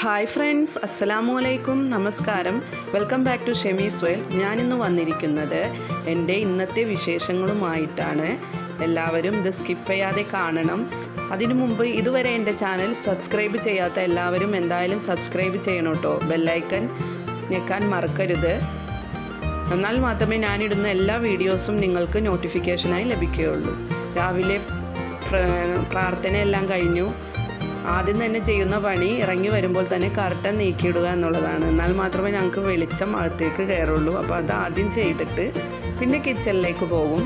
Hi friends, അസ്സലാമു അലൈക്കും, നമസ്കാരം. Welcome back to Shemi's. ഞാനിന്ന് വന്നിരിക്കുന്നത് എൻ്റെ ഇന്നത്തെ വിശേഷങ്ങളുമായിട്ടാണ്. എല്ലാവരും ഇത് സ്കിപ്പ് ചെയ്യാതെ കാണണം. അതിനു മുമ്പ് ഇതുവരെ എൻ്റെ ചാനൽ സബ്സ്ക്രൈബ് ചെയ്യാത്ത എല്ലാവരും എന്തായാലും സബ്സ്ക്രൈബ് ചെയ്യണം കേട്ടോ. ബെല്ലൈക്കൺ ഞെക്കാൻ മറക്കരുത്. എന്നാൽ മാത്രമേ ഞാനിടുന്ന എല്ലാ വീഡിയോസും നിങ്ങൾക്ക് നോട്ടിഫിക്കേഷനായി ലഭിക്കുകയുള്ളൂ. രാവിലെ പ്രാർത്ഥനയെല്ലാം കഴിഞ്ഞു. ആദ്യം തന്നെ ചെയ്യുന്ന പണി ഇറങ്ങി വരുമ്പോൾ തന്നെ കർട്ടൻ നീക്കിയിടുക എന്നുള്ളതാണ്. എന്നാൽ മാത്രമേ ഞങ്ങൾക്ക് വെളിച്ചം അകത്തേക്ക് കയറുള്ളൂ. അപ്പോൾ അത് ആദ്യം ചെയ്തിട്ട് പിന്നെ കിച്ചണിലേക്ക് പോകും.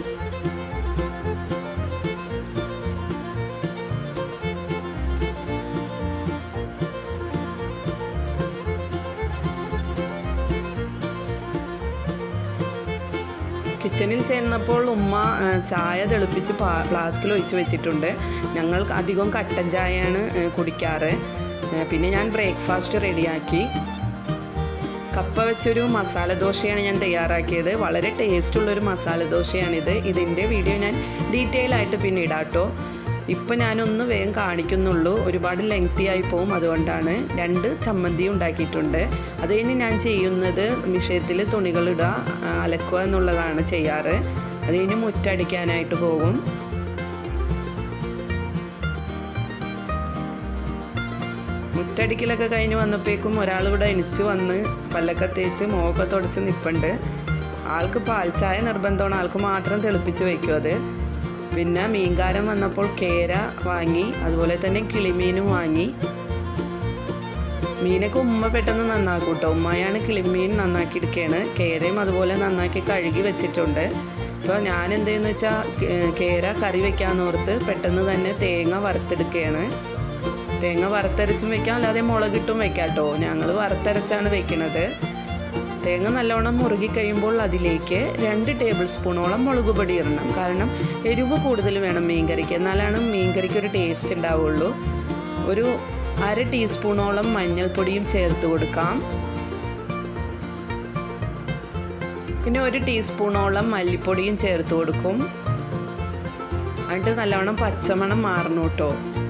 കിച്ചണിൽ ചെന്നപ്പോൾ ഉമ്മ ചായ തിളപ്പിച്ച് ഫ്ലാസ്കിൽ ഒഴിച്ച് വെച്ചിട്ടുണ്ട്. ഞങ്ങൾ അധികം കട്ടൻ ചായയാണ് കുടിക്കാറ്. പിന്നെ ഞാൻ ബ്രേക്ക്ഫാസ്റ്റ് റെഡിയാക്കി. കപ്പ വെച്ചൊരു മസാല ദോശയാണ് ഞാൻ തയ്യാറാക്കിയത്. വളരെ ടേസ്റ്റുള്ളൊരു മസാല ദോശയാണിത്. ഇതിൻ്റെ വീഡിയോ ഞാൻ ഡീറ്റെയിൽ ആയിട്ട് പിന്നെ ഇടാം കേട്ടോ. ഇപ്പം ഞാനൊന്ന് വേഗം കാണിക്കുന്നുള്ളൂ, ഒരുപാട് ലെങ്തി ആയി പോവും. അതുകൊണ്ടാണ് 2 ചമ്മന്തി ഉണ്ടാക്കിയിട്ടുണ്ട്. അത് കഴിഞ്ഞ് ഞാൻ ചെയ്യുന്നത് മിഷ്യത്തിൽ തുണികളിടുക, അലക്കുക എന്നുള്ളതാണ് ചെയ്യാറ്. അത് കഴിഞ്ഞ് മുറ്റടിക്കാനായിട്ട് പോകും. മുറ്റടിക്കലൊക്കെ കഴിഞ്ഞ് വന്നപ്പോഴേക്കും ഒരാളിവിടെ എണിച്ച് വന്ന് പല്ലൊക്കെ തേച്ച് മുഖമൊക്കെ തുടച്ച് നിൽപ്പുണ്ട്. ആൾക്ക് പാൽ ചായ നിർബന്ധമാണ്, ആൾക്ക് മാത്രം തിളപ്പിച്ച് വയ്ക്കും അത്. പിന്നെ മീൻകാരൻ വന്നപ്പോൾ കേര വാങ്ങി, അതുപോലെ തന്നെ കിളിമീനും വാങ്ങി. മീനൊക്കെ ഉമ്മ പെട്ടെന്ന് നന്നാക്കും കേട്ടോ. ഉമ്മയാണ് കിളിമീൻ നന്നാക്കി എടുക്കുകയാണ്. കേരയും അതുപോലെ നന്നാക്കി കഴുകി വെച്ചിട്ടുണ്ട്. അപ്പോൾ ഞാൻ എന്തെന്ന് വെച്ചാൽ കേര കറി വെക്കാമെന്നോർത്ത് പെട്ടെന്ന് തന്നെ തേങ്ങ വറുത്തെടുക്കുകയാണ്. തേങ്ങ വറുത്തരച്ചും വെക്കാം, അല്ലാതെ മുളകിട്ടും വെക്കാം കേട്ടോ. ഞങ്ങൾ വറുത്തരച്ചാണ് വെക്കുന്നത്. തേങ്ങ നല്ലോണം മുറുകി കഴിയുമ്പോൾ അതിലേക്ക് 2 ടേബിൾ സ്പൂണോളം മുളക് പൊടി ഇടണം. കാരണം എരിവ് കൂടുതൽ വേണം മീൻകറിക്ക്, എന്നാലാണ് മീൻകറിക്ക് ഒരു ടേസ്റ്റ് ഉണ്ടാവുള്ളൂ. ഒരു 1/2 ടീസ്പൂണോളം മഞ്ഞൾപ്പൊടിയും ചേർത്ത് കൊടുക്കാം. പിന്നെ 1 ടീസ്പൂണോളം മല്ലിപ്പൊടിയും ചേർത്ത് കൊടുക്കും. എന്നിട്ട് നല്ലോണം പച്ചമണം മാറണം കേട്ടോ.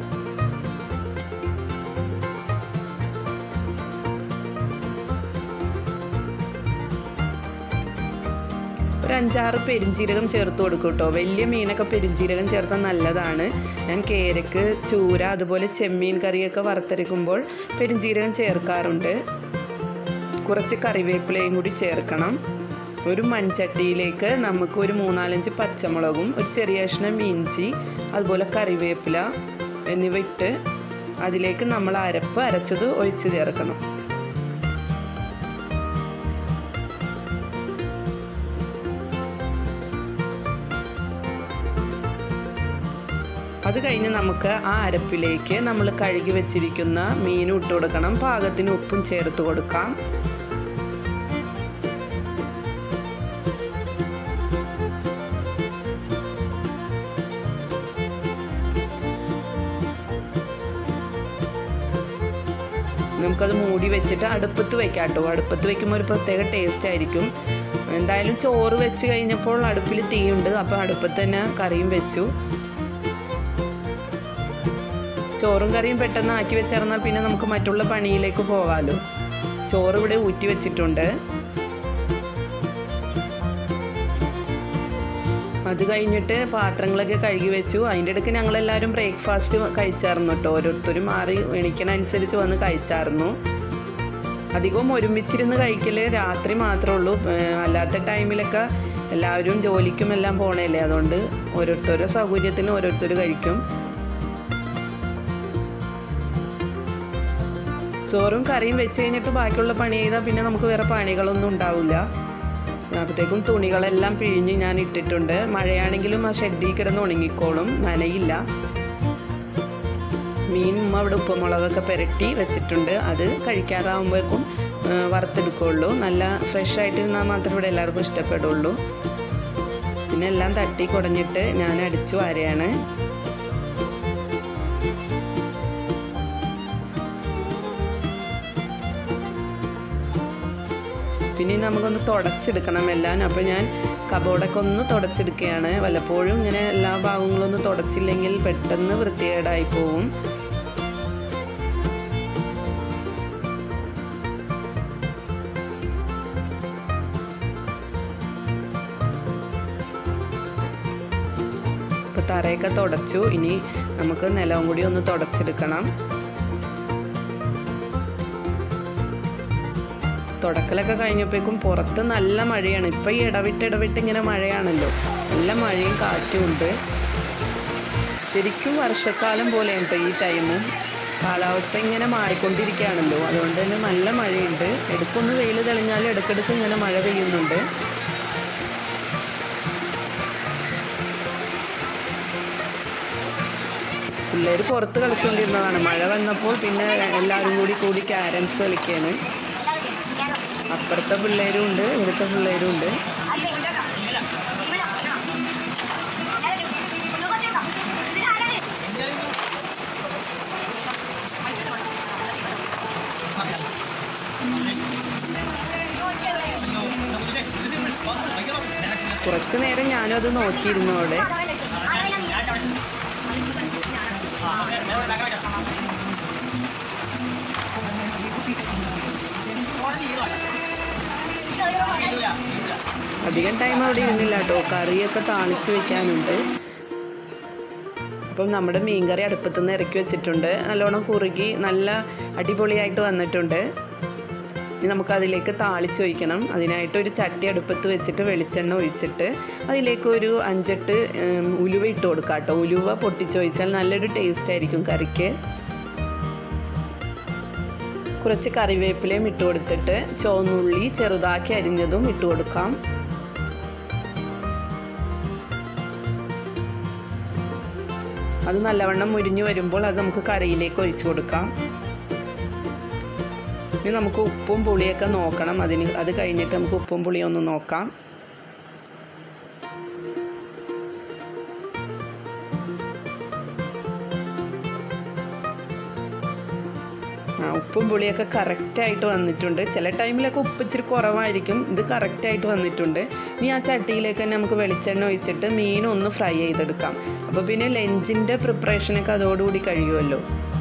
ഒരു 5-6 പെരിഞ്ജീരകം ചേർത്ത് കൊടുക്കും കേട്ടോ. വലിയ മീനൊക്കെ പെരിഞ്ജീരകം ചേർത്താൽ നല്ലതാണ്. ഞാൻ കേരക്ക്, ചൂര, അതുപോലെ ചെമ്മീൻ കറിയൊക്കെ വറുത്തരയ്ക്കുമ്പോൾ പെരിഞ്ജീരകം ചേർക്കാറുണ്ട്. കുറച്ച് കറിവേപ്പിലയും കൂടി ചേർക്കണം. ഒരു മൺചട്ടിയിലേക്ക് നമുക്ക് ഒരു 3-4 പച്ചമുളകും ഒരു ചെറിയ കഷ്ണം ഇഞ്ചി, അതുപോലെ കറിവേപ്പില എന്നിവ ഇട്ട് അതിലേക്ക് നമ്മൾ അരച്ചത് ഒഴിച്ച് ചേർക്കണം. അത് കഴിഞ്ഞ് നമുക്ക് ആ അരപ്പിലേക്ക് നമ്മൾ കഴുകി വെച്ചിരിക്കുന്ന മീൻ ഇട്ട് കൊടുക്കണം. പാകത്തിന് ഉപ്പും ചേർത്ത് കൊടുക്കാം. നമുക്കത് മൂടി വെച്ചിട്ട് അടുപ്പത്ത് വെക്കാം കേട്ടോ. അടുപ്പത്ത് വെക്കുമ്പോൾ ഒരു പ്രത്യേക ടേസ്റ്റ് ആയിരിക്കും. എന്തായാലും ചോറ് വെച്ച് കഴിഞ്ഞപ്പോൾ അടുപ്പിൽ തീയുണ്ട്. അപ്പോൾ അടുപ്പത്ത് തന്നെ കറിയും വെച്ചു. ചോറും കറിയും പെട്ടെന്ന് ആക്കി വെച്ചിറന്നാൽ പിന്നെ നമുക്ക് മറ്റുള്ള പണിയിലേക്ക് പോകാമല്ലോ. ചോറ് ഇവിടെ ഊറ്റി വെച്ചിട്ടുണ്ട്. അത് കഴിഞ്ഞിട്ട് പാത്രങ്ങളൊക്കെ കഴുകി വെച്ചു. അതിൻ്റെ ഇടയ്ക്ക് ഞങ്ങളെല്ലാവരും ബ്രേക്ക്ഫാസ്റ്റ് കഴിച്ചായിരുന്നു കേട്ടോ. ഓരോരുത്തരും മാറി എണീക്കണനുസരിച്ച് വന്ന് കഴിച്ചായിരുന്നു. അധികവും ഒരുമിച്ചിരുന്ന് കഴിക്കൽ രാത്രി മാത്രമേ ഉള്ളൂ. അല്ലാത്ത ടൈമിലൊക്കെ എല്ലാവരും ജോലിക്കും എല്ലാം പോണല്ലേ. അതുകൊണ്ട് ഓരോരുത്തരുടെ സൗകര്യത്തിന് ഓരോരുത്തർ കഴിക്കും. ചോറും കറിയും വെച്ച് കഴിഞ്ഞിട്ട് ബാക്കിയുള്ള പണി ചെയ്താൽ പിന്നെ നമുക്ക് വേറെ പണികളൊന്നും ഉണ്ടാവില്ല. അപ്പോഴത്തേക്കും തുണികളെല്ലാം പിഴിഞ്ഞ് ഞാൻ ഇട്ടിട്ടുണ്ട്. മഴയാണെങ്കിലും ആ ഷെഡിൽ കിടന്ന് ഉണങ്ങിക്കോളും, നനയില്ല. മീൻ അവിടെ ഉപ്പുമുളകൊക്കെ പുരട്ടി വെച്ചിട്ടുണ്ട്. അത് കഴിക്കാറാകുമ്പോഴേക്കും വറുത്തെടുക്കുകയുള്ളൂ. നല്ല ഫ്രഷ് ആയിട്ടിരുന്നാൽ മാത്രമേ ഇവിടെ എല്ലാവർക്കും ഇഷ്ടപ്പെടുള്ളൂ. പിന്നെ എല്ലാം തട്ടി കുടഞ്ഞിട്ട് ഞാൻ അടിച്ചു വാരുകയാണ്. പിന്നെ നമുക്കൊന്ന് തുടച്ചെടുക്കണം എല്ലാം. അപ്പോൾ ഞാൻ കബോർഡൊക്കെ ഒന്ന് തുടച്ചെടുക്കുകയാണ്. വല്ലപ്പോഴും ഇങ്ങനെ എല്ലാ ഭാഗങ്ങളും ഒന്ന് തുടച്ചില്ലെങ്കിൽ പെട്ടെന്ന് വൃത്തികേടായി പോവും. തറയൊക്കെ തുടച്ചു. ഇനി നമുക്ക് നിലവും കൂടി ഒന്ന് തുടച്ചെടുക്കണം. തുടക്കലൊക്കെ കഴിഞ്ഞപ്പോഴേക്കും പുറത്ത് നല്ല മഴയാണ്. ഇപ്പം ഈ ഇടവിട്ട് ഇങ്ങനെ മഴയാണല്ലോ, നല്ല മഴയും കാറ്റും ഉണ്ട്. ശരിക്കും വർഷക്കാലം പോലെയുണ്ട് ഈ ടൈമും. കാലാവസ്ഥ ഇങ്ങനെ മാറിക്കൊണ്ടിരിക്കുകയാണല്ലോ, അതുകൊണ്ട് തന്നെ നല്ല മഴയുണ്ട്. ഇടയ്ക്കൊന്ന് വെയിൽ തെളിഞ്ഞാലും ഇടയ്ക്കിടയ്ക്ക് ഇങ്ങനെ മഴ പെയ്യുന്നുണ്ട്. പിള്ളേർ പുറത്ത് കളിച്ചുകൊണ്ടിരുന്നതാണ്. മഴ വന്നപ്പോൾ പിന്നെ എല്ലാവരും കൂടി ക്യാരംസ് കളിക്കുകയാണ്. അപ്പുറത്തെ പിള്ളേരും ഉണ്ട്, ഇവിടുത്തെ പിള്ളേരും ഉണ്ട്. കുറച്ചു നേരം ഞാനും അത് നോക്കിയിരുന്നു അവിടെ. അധികം ടൈം അവിടെ ഇരുന്നില്ല കേട്ടോ, കറിയൊക്കെ താളിച്ച് വെക്കാനുണ്ട്. അപ്പം നമ്മുടെ മീൻകറി അടുപ്പത്തു നിന്ന് ഇറക്കി വെച്ചിട്ടുണ്ട്. നല്ലോണം കുറുകി നല്ല അടിപൊളിയായിട്ട് വന്നിട്ടുണ്ട്. ഇനി നമുക്കതിലേക്ക് താളിച്ച് ഒഴിക്കണം. അതിനായിട്ട് ഒരു ചട്ടി അടുപ്പത്ത് വെച്ചിട്ട് വെളിച്ചെണ്ണ ഒഴിച്ചിട്ട് അതിലേക്ക് ഒരു 5-8 ഉലുവ ഇട്ട് കൊടുക്കാം കേട്ടോ. ഉലുവ പൊട്ടിച്ചൊഴിച്ചാൽ നല്ലൊരു ടേസ്റ്റ് ആയിരിക്കും കറിക്ക്. കുറച്ച് കറിവേപ്പിലയും ഇട്ട് കൊടുത്തിട്ട് ചുവന്നുള്ളി ചെറുതാക്കി അരിഞ്ഞതും ഇട്ട് കൊടുക്കാം. അത് നല്ലവണ്ണം മുരിഞ്ഞു വരുമ്പോൾ അത് നമുക്ക് കറിയിലേക്ക് ഒഴിച്ചു കൊടുക്കാം. ഇനി നമുക്ക് ഉപ്പും പുളിയൊക്കെ നോക്കണം. അത് കഴിഞ്ഞിട്ട് നമുക്ക് ഉപ്പും പുളിയും ഒന്ന് നോക്കാം. ഉപ്പും പുളിയൊക്കെ കറക്റ്റായിട്ട് വന്നിട്ടുണ്ട്. ചില ടൈമിലൊക്കെ ഉപ്പ് ഇച്ചിരി കുറവായിരിക്കും, ഇത് കറക്റ്റായിട്ട് വന്നിട്ടുണ്ട്. ഇനി ആ ചട്ടിയിലേക്ക് തന്നെ നമുക്ക് വെളിച്ചെണ്ണ ഒഴിച്ചിട്ട് മീനൊന്ന് ഫ്രൈ ചെയ്തെടുക്കാം. അപ്പോൾ പിന്നെ ലഞ്ചിൻ്റെ പ്രിപ്പറേഷനൊക്കെ അതോടുകൂടി കഴിയുമല്ലോ.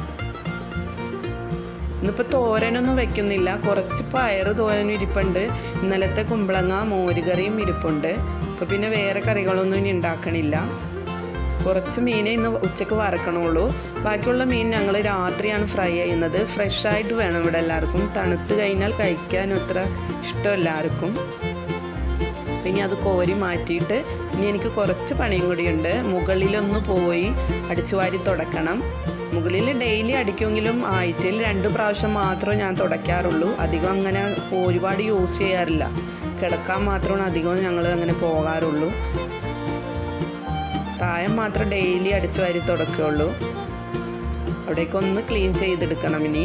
ഇന്നിപ്പോൾ തോരനൊന്നും വെക്കുന്നില്ല, കുറച്ച് പയറ് തോരനും ഇരിപ്പുണ്ട്. ഇന്നലത്തെ കുമ്പളങ്ങ മോരുകറിയും ഇരിപ്പുണ്ട്. അപ്പോൾ പിന്നെ വേറെ കറികളൊന്നും ഇനി ഉണ്ടാക്കണില്ല. കുറച്ച് മീനെ ഇന്ന് ഉച്ചയ്ക്ക് വറക്കണുള്ളൂ. ബാക്കിയുള്ള മീൻ ഞങ്ങൾ രാത്രിയാണ് ഫ്രൈ ചെയ്യുന്നത്. ഫ്രഷായിട്ട് വേണം ഇവിടെ എല്ലാവർക്കും. തണുത്ത് കഴിഞ്ഞാൽ കഴിക്കാൻ അത്ര ഇഷ്ടമല്ല ആർക്കും. പിന്നെ അത് കോരി മാറ്റിയിട്ട് ഇനി എനിക്ക് കുറച്ച് പണിയും കൂടിയുണ്ട്. മുകളിലൊന്ന് പോയി അടിച്ചുവാരി തുടക്കണം. മുകളിൽ ഡെയിലി അടിക്കുമെങ്കിലും ആഴ്ചയിൽ 2 പ്രാവശ്യം മാത്രമേ ഞാൻ തുടയ്ക്കാറുള്ളൂ. അധികം അങ്ങനെ ഒരുപാട് യൂസ് ചെയ്യാറില്ല. കിടക്കാൻ മാത്രമാണ് അധികം ഞങ്ങൾ അങ്ങനെ പോകാറുള്ളൂ. താഴെ മാത്രം ഡെയിലി അടിച്ചു വാരി തുടക്കുകയുള്ളൂ. അവിടേക്കൊന്ന് ക്ലീൻ ചെയ്തെടുക്കണം ഇനി.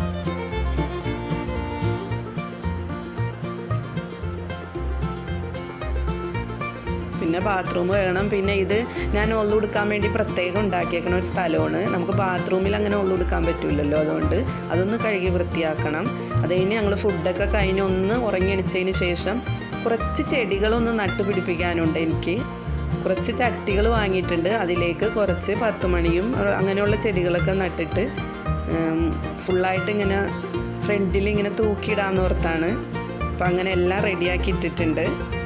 പിന്നെ ബാത്റൂം വേണം. പിന്നെ ഇത് ഞാൻ ഒള്ളുകൊടുക്കാൻ വേണ്ടി പ്രത്യേകം ഉണ്ടാക്കിയേക്കണ ഒരു സ്ഥലമാണ്. നമുക്ക് ബാത്റൂമിൽ അങ്ങനെ ഒള്ളുകൊടുക്കാൻ പറ്റില്ലല്ലോ, അതുകൊണ്ട് അതൊന്ന് കഴുകി വൃത്തിയാക്കണം. അത് കഴിഞ്ഞ് ഞങ്ങൾ ഫുഡൊക്കെ കഴിഞ്ഞ് ഒന്ന് ഉറങ്ങി എണിച്ചതിന് ശേഷം കുറച്ച് ചെടികളൊന്ന് നട്ടുപിടിപ്പിക്കാനുണ്ട് എനിക്ക്. കുറച്ച് ചട്ടികൾ വാങ്ങിയിട്ടുണ്ട്. അതിലേക്ക് കുറച്ച് 10 മണിയും അങ്ങനെയുള്ള ചെടികളൊക്കെ നട്ടിട്ട് ഫുള്ളായിട്ട് ഇങ്ങനെ ഫ്രണ്ടിൽ ഇങ്ങനെ തൂക്കിയിടാമെന്ന് ഓർത്താണ്. അപ്പം അങ്ങനെ എല്ലാം റെഡിയാക്കി ഇട്ടിട്ടുണ്ട്.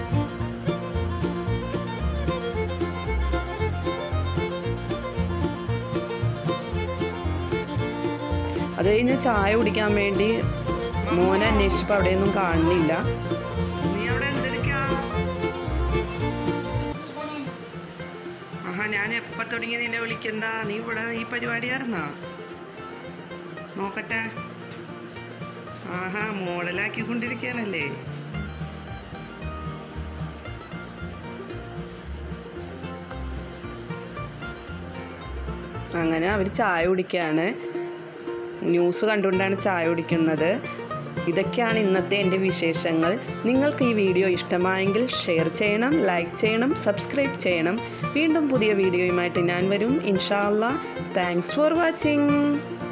അത് കഴിഞ്ഞ് ചായ കുടിക്കാൻ വേണ്ടി മോനെ അന്വേഷിച്ചപ്പോൾ അവിടെയൊന്നും കാണുന്നില്ല. നീ അവിടെ എന്തെടുക്കാ? ഞാൻ എപ്പോൾ തുടങ്ങി നിന്നെ വിളിക്കണ്ട? നീ ഇവിടെ ഈ പരിപാടിയായിരുന്നാ? നോക്കട്ടെ. മോഡലാക്കിക്കൊണ്ടിരിക്കാനല്ലേ? അങ്ങനെ അവർ ചായ കുടിക്കുകയാണ്. ന്യൂസ് കണ്ടുകൊണ്ടാണ് ചായ കുടിക്കുന്നത്. ഇതൊക്കെയാണ് ഇന്നത്തെ എൻ്റെ വിശേഷങ്ങൾ. നിങ്ങൾക്ക് ഈ വീഡിയോ ഇഷ്ടമായെങ്കിൽ ഷെയർ ചെയ്യണം, ലൈക്ക് ചെയ്യണം, സബ്സ്ക്രൈബ് ചെയ്യണം. വീണ്ടും പുതിയ വീഡിയോയുമായിട്ട് ഞാൻ വരും ഇൻഷാ അല്ലാഹ്. Thanks for watching.